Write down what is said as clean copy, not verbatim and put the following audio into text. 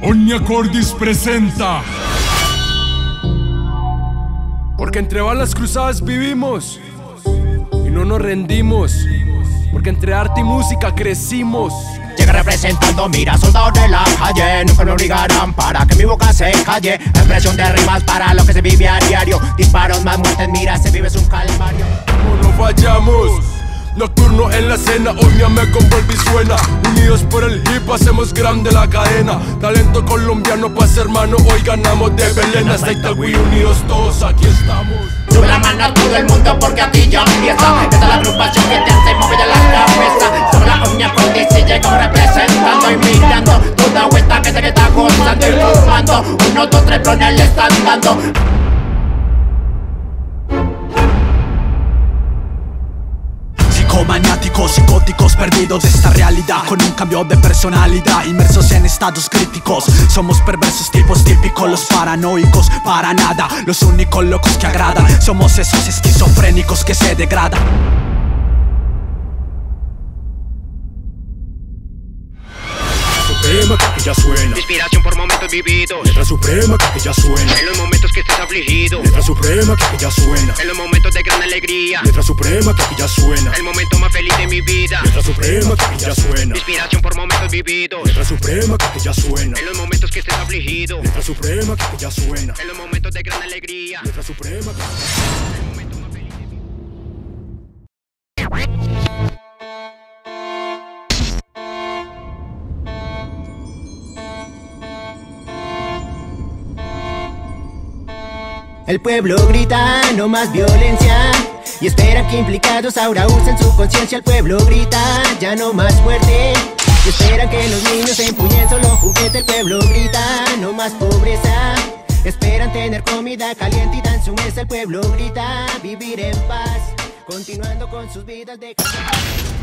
Omnia Cordis presenta. Porque entre balas cruzadas vivimos y no nos rendimos. Porque entre arte y música crecimos. Llega representando, mira, soldados de la calle. Nunca me obligarán para que mi boca se calle. Expresión de rimas para lo que se vive a diario. Disparos más muertes, mira, se vive es un calvario. No fallamos. Nocturno en la escena, Omnia me convuelve y suena. Unidos por el hip hacemos grande la cadena. Talento colombiano paz hermano, hoy ganamos de Belén hasta Itagüí. Unidos todos aquí estamos. Sube la mano a todo el mundo porque aquí ya empieza. Esta es la agrupación que te hace mover la cabeza. Sobre la Omnia Cordis y llego representando y mirando toda vuelta que se que está gozando y fumando. 1, 2, 3 plones le están dando. Maniáticos, psicóticos, perdidos de esta realidad, con un cambio de personalidad, inmersos en estados críticos. Somos perversos tipos típicos, los paranoicos, para nada, los únicos locos que agradan. Somos esos esquizofrénicos que se degradan. Suprema que ya suena. Inspiración por momentos vividos. Letra suprema que ya suena. En los momentos que estés afligido. Letra suprema que ya suena. En los momentos de gran alegría. Letra suprema que ya suena. El momento más feliz de mi vida. Letra suprema que ya suena. Inspiración por momentos vividos. Letra suprema que ya suena. En los momentos que estés afligido. Letra suprema que ya suena. En los momentos de gran alegría. Letra suprema que El momento más feliz de mi vida. El pueblo grita, no más violencia, y esperan que implicados ahora usen su conciencia. El pueblo grita, ya no más muerte, y esperan que los niños empuñen solo juguete. El pueblo grita, no más pobreza, esperan tener comida caliente y dan su mesa. El pueblo grita, vivir en paz, continuando con sus vidas de...